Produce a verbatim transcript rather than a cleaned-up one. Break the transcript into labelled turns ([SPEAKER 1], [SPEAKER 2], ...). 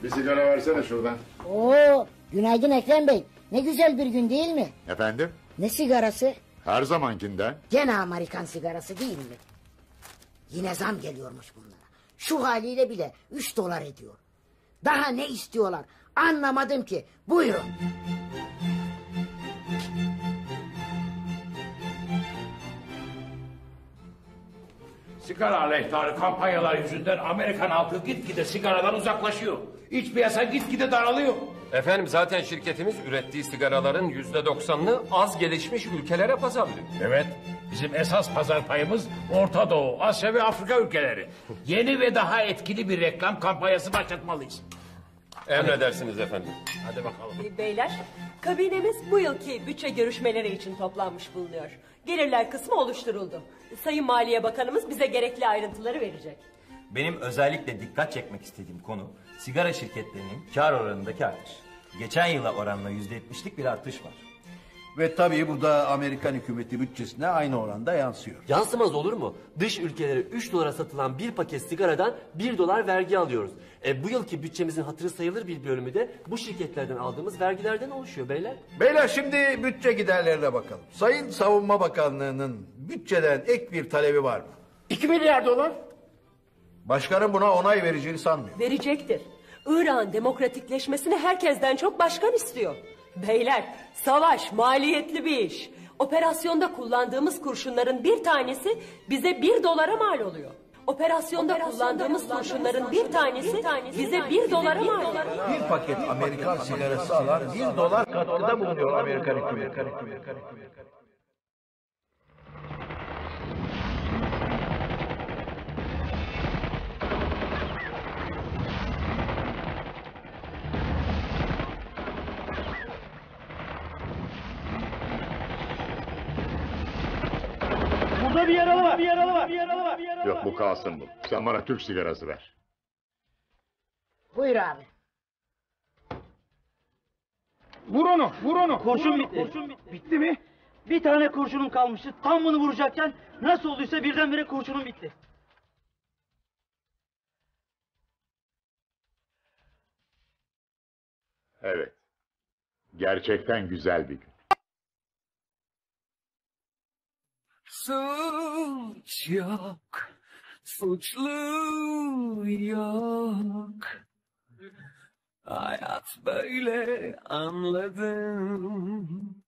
[SPEAKER 1] Bir sigara versene şuradan.
[SPEAKER 2] Oo, günaydın Ekrem Bey. Ne güzel bir gün değil mi?
[SPEAKER 1] Efendim?
[SPEAKER 2] Ne sigarası?
[SPEAKER 1] Her zamankinden.
[SPEAKER 2] Gene Amerikan sigarası değil mi? Yine zam geliyormuş bunlara. Şu haliyle bile üç dolar ediyor. Daha ne istiyorlar? Anlamadım ki. Buyurun.
[SPEAKER 3] Sigara aleyhtarı kampanyalar yüzünden Amerikan halkı gitgide sigaradan uzaklaşıyor. İç piyasa gitgide daralıyor.
[SPEAKER 4] Efendim zaten şirketimiz ürettiği sigaraların yüzde doksanını az gelişmiş ülkelere pazarlıyor.
[SPEAKER 3] Evet, bizim esas pazar payımız Orta Doğu, Asya ve Afrika ülkeleri. Yeni ve daha etkili bir reklam kampanyası başlatmalıyız.
[SPEAKER 4] Emredersiniz efendim.
[SPEAKER 3] Hadi bakalım.
[SPEAKER 5] Beyler, kabinemiz bu yılki bütçe görüşmeleri için toplanmış bulunuyor. Gelirler kısmı oluşturuldu. Sayın Maliye Bakanımız bize gerekli ayrıntıları verecek.
[SPEAKER 6] Benim özellikle dikkat çekmek istediğim konu sigara şirketlerinin kar oranındaki artış. Geçen yıla oranla yüzde yetmişlik bir artış var.
[SPEAKER 7] Ve tabii bu da Amerikan hükümeti bütçesine aynı oranda yansıyor.
[SPEAKER 8] Yansımaz olur mu? Dış ülkelere üç dolara satılan bir paket sigaradan bir dolar vergi alıyoruz. E, bu yılki bütçemizin hatırı sayılır bir bölümü de bu şirketlerden aldığımız vergilerden oluşuyor beyler.
[SPEAKER 7] Beyler şimdi bütçe giderlerine bakalım. Sayın Savunma Bakanlığı'nın bütçeden ek bir talebi var mı?
[SPEAKER 3] İki milyar dolar.
[SPEAKER 7] Başkanın buna onay vereceğini sanmıyor.
[SPEAKER 5] Verecektir. İran demokratikleşmesini herkesten çok başkan istiyor. Beyler, savaş maliyetli bir iş. Operasyonda kullandığımız kurşunların bir tanesi bize bir dolara mal oluyor. Operasyonda, Operasyonda kullandığımız kurşunların bir tanesi, bir tanesi bize bir dolara mal oluyor.
[SPEAKER 7] Bir paket Amerikan sigarası alan bir dolar katkıda bulunuyor Amerikan hükümeti.
[SPEAKER 9] Burada bir yaralı var, bir yaralı var, bir yaralı var, bir yaralı var.
[SPEAKER 1] Yok bu kalsın bu. Sen bana Türk sigarası ver.
[SPEAKER 2] Buyur abi.
[SPEAKER 9] Vur onu, vur onu. Kurşun bitti. Kurşun bitti. Bitti mi? Bir tane kurşunum kalmıştı. Tam bunu vuracakken nasıl olduysa birdenbire kurşunum bitti.
[SPEAKER 1] Evet. Gerçekten güzel bir gün.
[SPEAKER 10] Suç yok, suçlu yok. Hayat böyle anladım.